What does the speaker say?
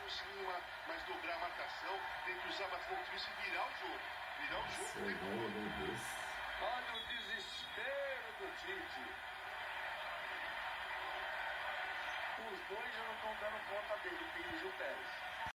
em cima, mas dobrar a marcação, tem que usar bastante isso e virar o jogo. Virar o jogo foi gol. Olha o desespero do Tite. Os dois já não estão dando conta dele, Pires e o Pérez.